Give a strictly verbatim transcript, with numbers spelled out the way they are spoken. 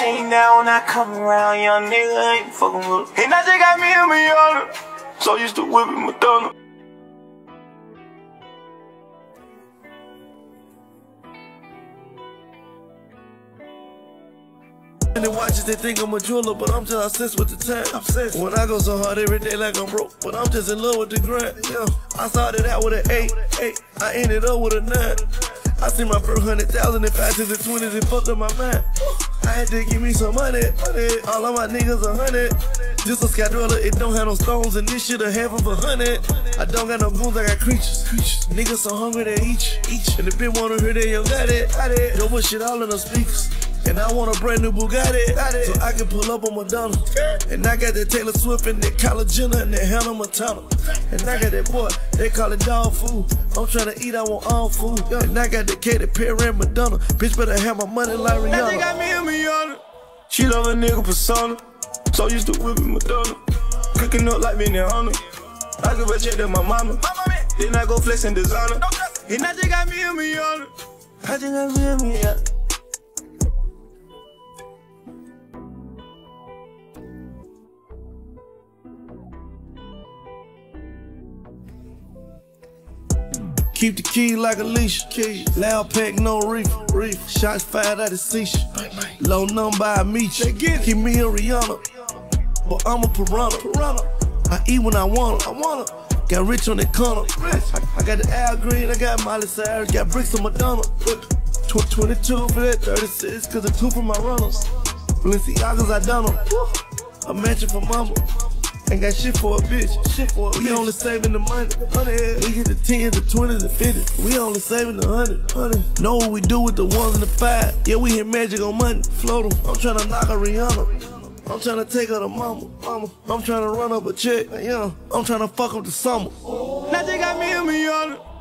ain't down when I come around, young nigga ain't fucking with her. And I just got me a million. So used to whipping Madonna. And the watches, they think I'm a jeweler, but I'm just obsessed with the time. Obsessed. When I go so hard every day like I'm broke, but I'm just in love with the grind. Yeah, I started out with an eight, eight. I ended up with a nine. I see my first hundred thousand in fives and twenties and fucked up my mind. I had to give me some money, money. All of my niggas a hundred. This a Skydweller, it don't have no stones, and this shit a half of a hundred. I don't got no goons, I got creatures. creatures. Niggas so hungry they eat, eat. And if they wanna hear they don't got it, got it. Yo, put shit all in the speakers. And I want a brand new Bugatti, so I can pull up on Madonna. And I got that Taylor Swift and that Kylie Jenner and that Hannah Montana. And I got that boy, they call it dog food. I'm tryna eat, I want all food. And I got that Katy Perry and Madonna. Bitch better have my money like Rihanna. They got me a million. She love a nigga persona. So used to whipping Madonna. Cooking up like Benihana. I give a check to my mama. Then I go flex in designer. And I just got me a million. I just got me a million. Keep the key like a leash. Key. Loud pack, no reef. reef. Shots fired at the seashore. Low number, I meet you. Keep me a Rihanna, but I'm a piranha. piranha. I eat when I want it. I want it. Got rich on that corner. I, I got the Al Green, I got Miley Cyrus, got bricks on Madonna. twenty-two for that, thirty-six, cause the two for my runners. Balenciagas, I done them. A mansion for mama. Ain't got shit for a bitch, shit for a bitch. We only saving the money, money. We get the tens, the twenties, the fifties. We only saving the hundred, hundred. Know what we do with the ones and the five. Yeah, we hit magic on money, float them. I'm tryna knock a Rihanna. I'm tryna take her to mama, mama. I'm tryna run up a check, yeah. I'm tryna fuck up the summer. Now they got me a million.